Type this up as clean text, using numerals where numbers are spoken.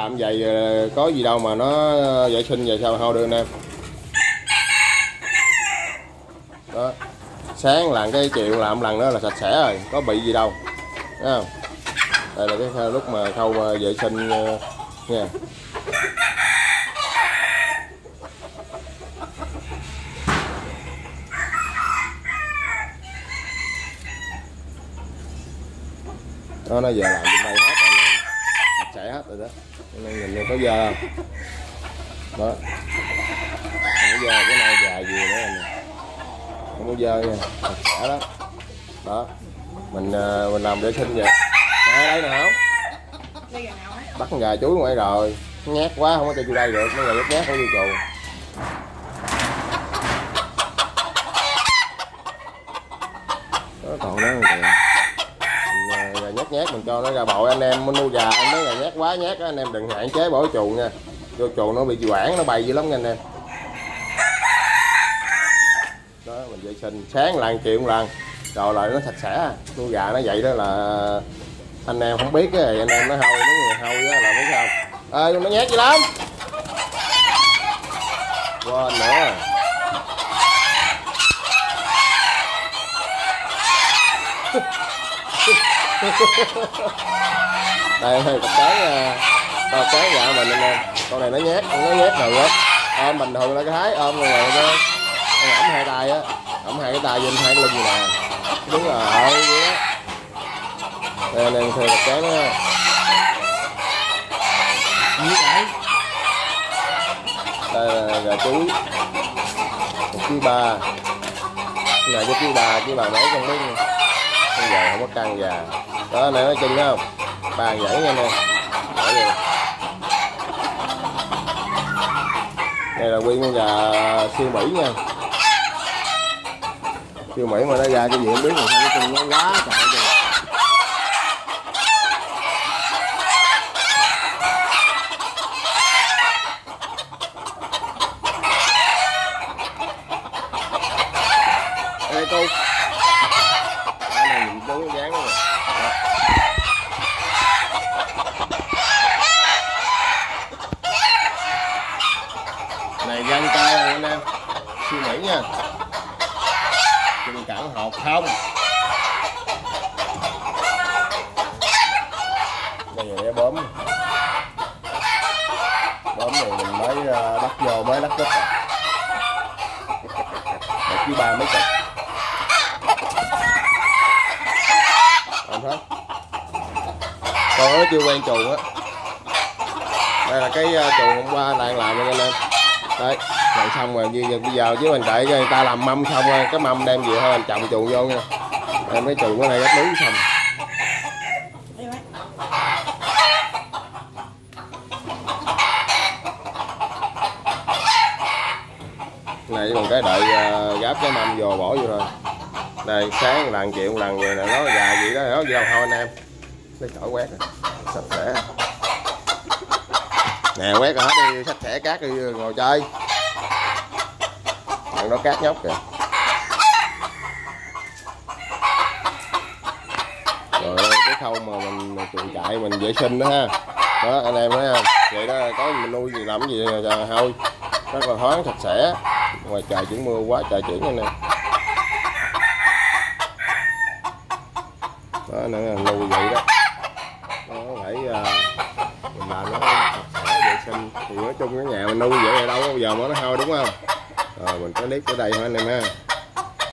làm vậy có gì đâu mà nó vệ sinh vậy sao thôi đưa anh em. Đó, sáng làm cái chiều làm lần nữa là sạch sẽ rồi, có bị gì đâu. Thấy không? Đây là cái lúc mà khâu vệ sinh nha. Đó, nó giờ làm trên đây hết rồi, sạch sẽ hết rồi đó. Nên nhìn có dơ không? Đó. Không có dơ, cái này dài gì nữa nè. Không có dơ nha, sạch sẽ đó. Đó. Mình làm vệ sinh vậy. Nè đây nè không? Bắt con gà chuối ngoài rồi. Nhát quá không có cho vô đây được, mấy người rất nhát không vô chuồng. Đó còn đó kìa. Nhát nhát mình cho nó ra bội, anh em muốn nuôi gà mấy gà nhát quá nhát á anh em đừng hạn chế bỏ chuồng nha. Vô chuồng nó bị quảng nó bay dữ lắm nha anh em. Đó mình vệ sinh sáng lần chiều một lần rồi lại nó sạch sẽ. Nuôi gà nó vậy đó là anh em không biết cái anh em nó hôi mấy người hôi á là biết sao. Ê nó nhát gì lắm. Quên nữa. Đây cặp cái gà mình anh em. Con này nó nhát thường lắm. Ôm bình thường là cái thái ôm người này nó ẩm hai tay á, ẩm hai cái tay trên hai cái lưng như nè. Đúng là vậy đó. Đây anh em thuê cặp cái nó. Đây là gà chuối 1,3 kg. Cái này cái 1,3 kg mấy con biết nha. Con gà không có căng gà. Đó này nó chừng không? 3 dãy nha anh em. Đây là nguyên con gà siêu Mỹ nha. Siêu Mỹ mà nó ra cái gì không biết mà sao cái chân nó quá trời kìa. Đây cô. Cái này mình đúng dáng luôn rồi. Này găng tay rồi anh em. Siêu Mỹ nha. Chân cẳng hột không. Đây là bóm. Bóm này mình mới bắt vô mới lắc đít rồi. 1,3 kg mấy chục. Anh thấy. Con nó chưa quen chuồng á. Đây là cái chuồng hôm qua đang làm nha anh em. Đấy, làm xong rồi bây giờ chứ mình đợi người ta làm mâm xong rồi cái mâm đem về thôi mình trồng chuồng vô nha. Em cái chuồng cái này gấp núi xong. Này còn cái đợi gáp cái mâm vô bỏ vô thôi. Đây sáng lần chiều một lần vậy nè, nó gà vậy đó nó vô thôi anh em. Lấy chổi quét rồi. Sạch sẽ. Nè quét rồi hết đi, sạch sẽ cát đi ngồi chơi. Thằng đó cát nhóc kìa. Rồi cái khâu mà mình chuồng chạy mình vệ sinh đó ha. Đó anh em thấy không? Vậy đó có mình nuôi gì làm cái gì thôi. Rất là thoáng sạch sẽ. Ngoài trời chuyển mưa quá trời chuyển anh em. Đó nữa nuôi vậy đó. Nó phải mình làm nó sạch sẽ vệ sinh thì nói chung cái nhà mình nuôi vậy là đâu có bao giờ mà nó hôi đúng không? Rồi mình có clip ở đây thôi anh em ha.